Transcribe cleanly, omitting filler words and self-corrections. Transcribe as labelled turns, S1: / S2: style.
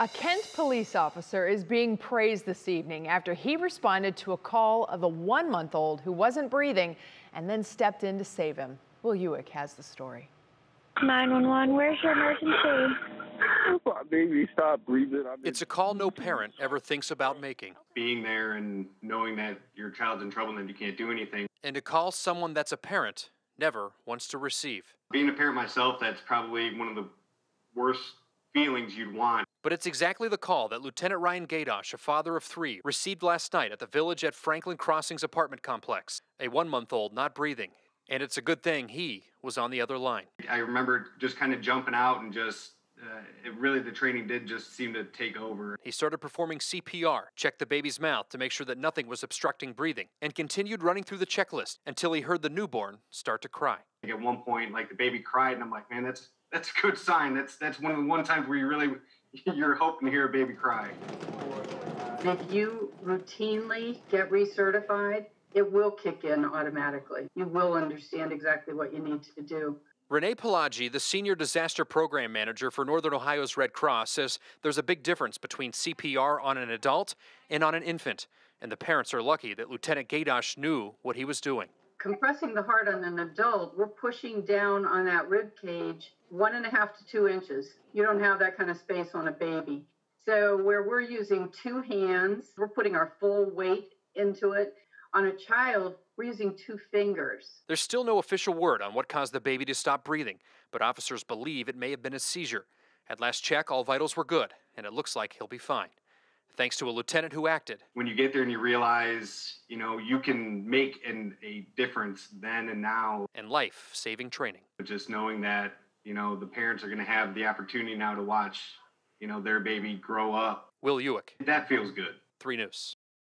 S1: A Kent police officer is being praised this evening after he responded to a call of a 1-month-old who wasn't breathing and then stepped in to save him. Will Hewick has the story.
S2: 911, where's your emergency?
S3: My baby stopped breathing.
S4: It's a call no parent ever thinks about making.
S5: Being there and knowing that your child's in trouble and you can't do anything.
S4: And to call someone that's a parent never wants to receive.
S5: Being a parent myself, that's probably one of the worst feelings you'd want.
S4: But it's exactly the call that Lieutenant Ryan Gaydosh, a father of 3, received last night at the Village at Franklin Crossings apartment complex. A 1-month-old not breathing. And it's a good thing he was on the other line.
S5: I remember just kind of jumping out and just, the training did just seem to take over.
S4: He started performing CPR, checked the baby's mouth to make sure that nothing was obstructing breathing, and continued running through the checklist until he heard the newborn start to cry.
S5: At one point, the baby cried, and I'm like, man, that's a good sign. That's one of the times where you're hoping to hear a baby cry.
S6: If you routinely get recertified, it will kick in automatically. You will understand exactly what you need to do.
S4: Renee Pelagi, the Senior Disaster Program Manager for Northern Ohio's Red Cross, says there's a big difference between CPR on an adult and on an infant, and the parents are lucky that Lieutenant Gaydosh knew what he was doing.
S6: Compressing the heart on an adult, we're pushing down on that rib cage 1.5 to 2 inches. You don't have that kind of space on a baby. So where we're using 2 hands, we're putting our full weight into it. On a child, we're using 2 fingers.
S4: There's still no official word on what caused the baby to stop breathing, but officers believe it may have been a seizure. At last check, all vitals were good, and it looks like he'll be fine. Thanks to a lieutenant who acted.
S5: When you get there and you realize, you can make a difference then and now.
S4: And life-saving training.
S5: Just knowing that, the parents are going to have the opportunity now to watch, their baby grow up.
S4: Will Hewick.
S5: That feels good.
S4: 3 News.